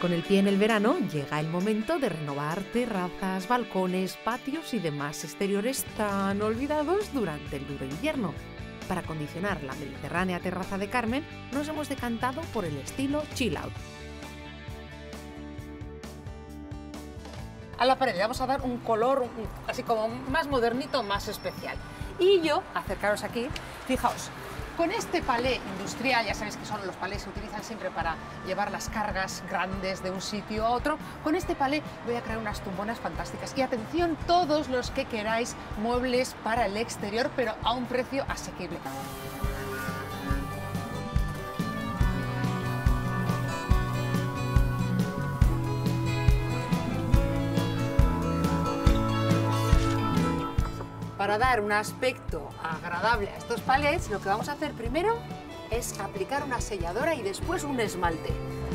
Con el pie en el verano llega el momento de renovar terrazas, balcones, patios y demás exteriores tan olvidados durante el duro invierno. Para acondicionar la mediterránea terraza de Carmen nos hemos decantado por el estilo chill out. A la pared le vamos a dar un color así como más modernito, más especial. Y yo, acercaros aquí, fijaos, con este palé industrial, ya sabéis que son los palés que se utilizan siempre para llevar las cargas grandes de un sitio a otro, con este palé voy a crear unas tumbonas fantásticas. Y atención todos los que queráis muebles para el exterior, pero a un precio asequible. Para dar un aspecto agradable a estos palets, lo que vamos a hacer primero es aplicar una selladora y después un esmalte.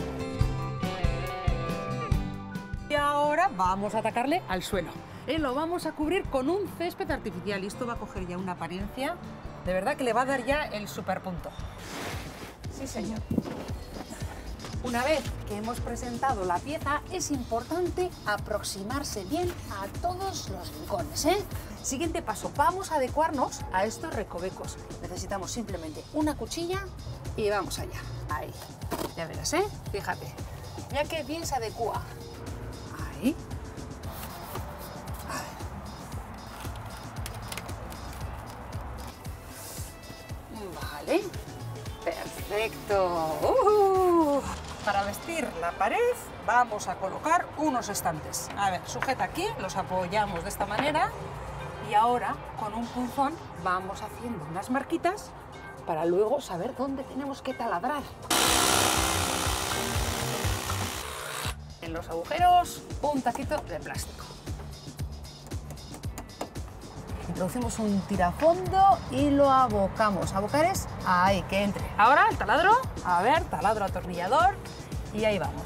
Y ahora vamos a atacarle al suelo. Lo vamos a cubrir con un césped artificial y esto va a coger ya una apariencia, de verdad que le va a dar ya el superpunto. Sí, señor. Una vez que hemos presentado la pieza, es importante aproximarse bien a todos los rincones, Siguiente paso, vamos a adecuarnos a estos recovecos. Necesitamos simplemente una cuchilla y vamos allá. Ahí, ya verás, Fíjate, ya que bien se adecua. Ahí. Vale, perfecto. Para vestir la pared vamos a colocar unos estantes. A ver, sujeta aquí, los apoyamos de esta manera y ahora con un punzón vamos haciendo unas marquitas para luego saber dónde tenemos que taladrar. En los agujeros un tacito de plástico. Introducimos un tirafondo y lo abocamos. Abocar es ahí, que entre. Ahora el taladro, a ver, taladro atornillador y ahí vamos,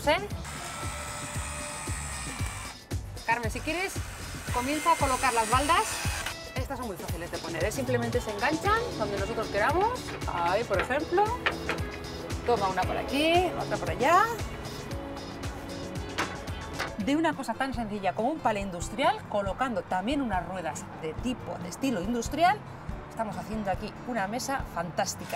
Carmen, si quieres, comienza a colocar las baldas. Estas son muy fáciles de poner, simplemente se enganchan donde nosotros queramos. Ahí, por ejemplo. Toma una por aquí, otra por allá. De una cosa tan sencilla como un palé industrial, colocando también unas ruedas de estilo industrial, estamos haciendo aquí una mesa fantástica.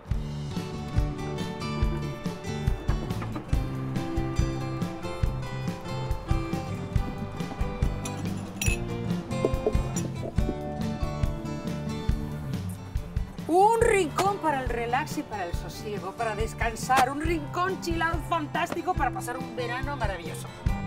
Un rincón para el relax y para el sosiego, para descansar, un rincón chill out fantástico para pasar un verano maravilloso.